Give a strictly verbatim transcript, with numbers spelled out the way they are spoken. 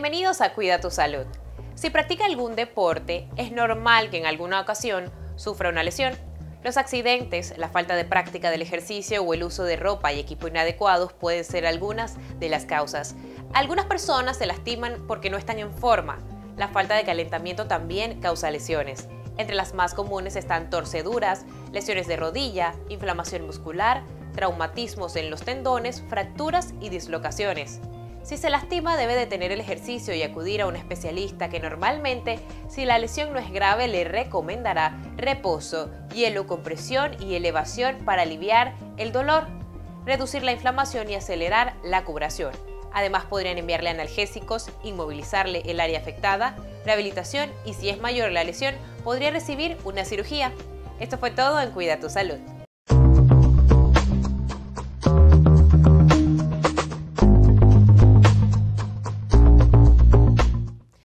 Bienvenidos a Cuida tu Salud. Si practica algún deporte, es normal que en alguna ocasión sufra una lesión. Los accidentes, la falta de práctica del ejercicio o el uso de ropa y equipo inadecuados pueden ser algunas de las causas. Algunas personas se lastiman porque no están en forma. La falta de calentamiento también causa lesiones. Entre las más comunes están torceduras, lesiones de rodilla, inflamación muscular, traumatismos en los tendones, fracturas y dislocaciones. Si se lastima, debe detener el ejercicio y acudir a un especialista que normalmente, si la lesión no es grave, le recomendará reposo, hielo con presión y elevación para aliviar el dolor, reducir la inflamación y acelerar la curación. Además, podrían enviarle analgésicos, inmovilizarle el área afectada, rehabilitación y si es mayor la lesión, podría recibir una cirugía. Esto fue todo en Cuida tu Salud.